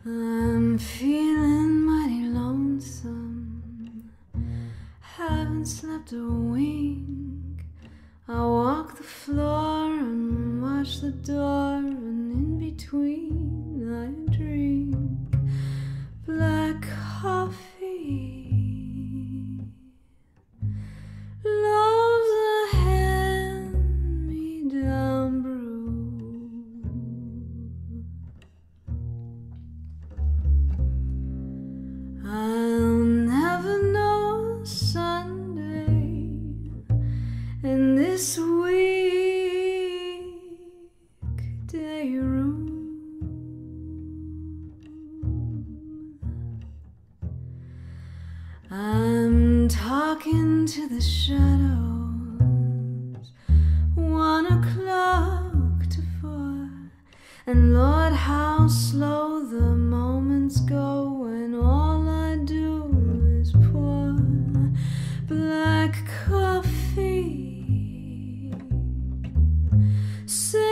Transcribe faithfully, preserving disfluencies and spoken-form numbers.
I'm feeling mighty lonesome, haven't slept a wink. I walk the floor and watch the door, and in between I drink black coffee. Love's a hand-me-down brew. I'll never know a Sunday in this weekday room. I'm talking to the shadows, one o'clock to four, and Lord, how slow the moments go when all I do is pour black coffee. Say